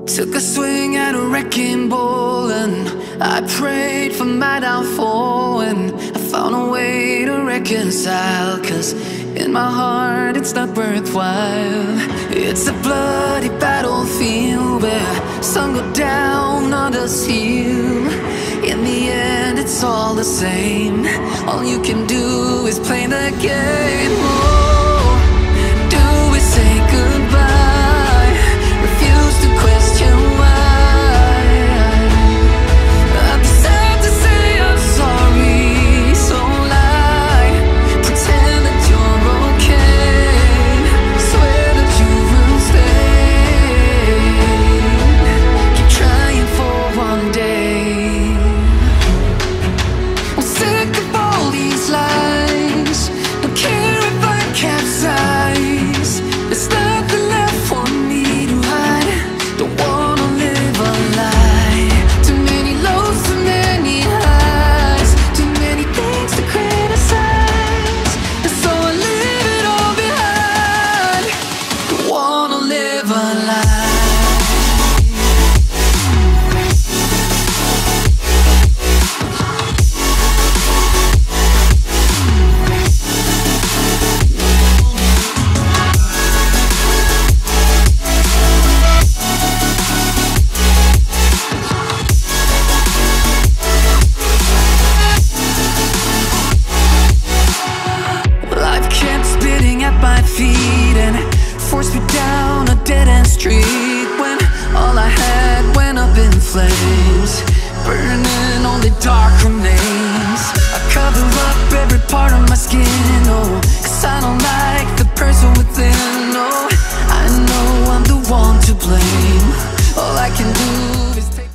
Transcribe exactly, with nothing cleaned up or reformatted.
Took a swing at a wrecking ball and I prayed for my downfall, and I found a way to reconcile, cause in my heart it's not worthwhile. It's a bloody battlefield where some go down, others heal. In the end it's all the same. All you can do is play the game. Oh, do we say goodbye? Refuse to question why. I'd be sad to say I'm sorry, so lie. Pretend that you're okay. Swear that you will stay. Keep trying for one day. I'm sick of all these lies. Don't care if I capsize. There's nothing left for me to hide. Don't wanna live a lie. Too many lows, too many highs. Too many things to criticize. And so I leave it all behind. Don't wanna live a lie. Life kept spitting at my feet and forced me down a dead-end street, when all I had went up in flames, burning only dark remains. I cover up every part of my skin, oh, cause I don't like the person within. Oh, I know I'm the one to blame.